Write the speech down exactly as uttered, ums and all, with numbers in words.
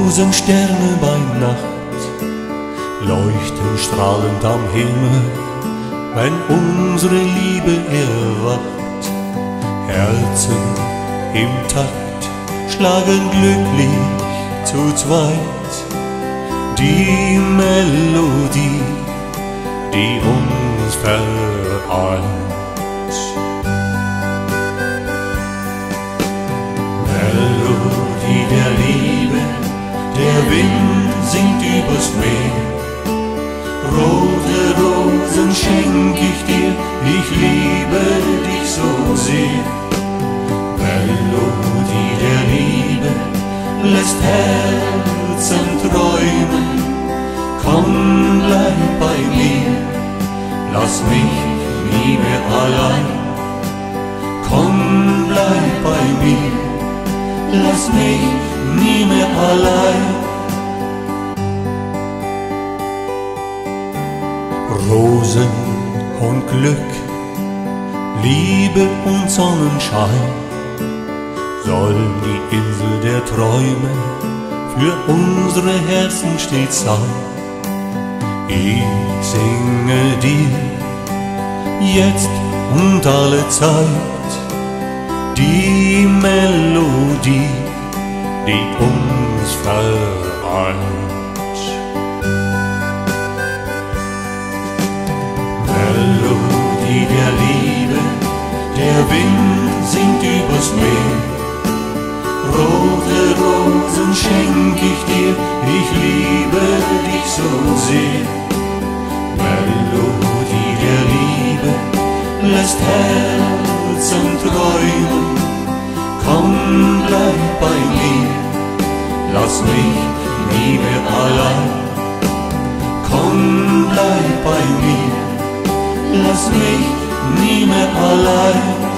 Rosensterne bei Nacht leuchten strahlend am Himmel, wenn unsere Liebe erwacht. Herzen im Takt schlagen glücklich zu zweit die Melodie, die uns vereint. Melodie der Liebe, der Wind singt übers Meer. Rote Rosen schenk ich dir, ich liebe dich so sehr. Melodie der Liebe lässt Herzen träumen. Komm, bleib bei mir, lass mich nie mehr allein. Komm, bleib bei mir, lass mich nie mehr allein. Rosen und Glück, Liebe und Sonnenschein soll die Insel der Träume für unsere Herzen stets sein. Ich singe dir jetzt und alle Zeit die Melodie, die uns vereint. Melodie der Liebe, der Wind singt übers Meer. Rote Rosen schenk ich dir, ich liebe dich so sehr. Melodie der Liebe lässt Herzen träumen. Komm, bleib bei mir, lass mich nie mehr allein. Komm, bleib bei mir, lass mich nie mehr allein.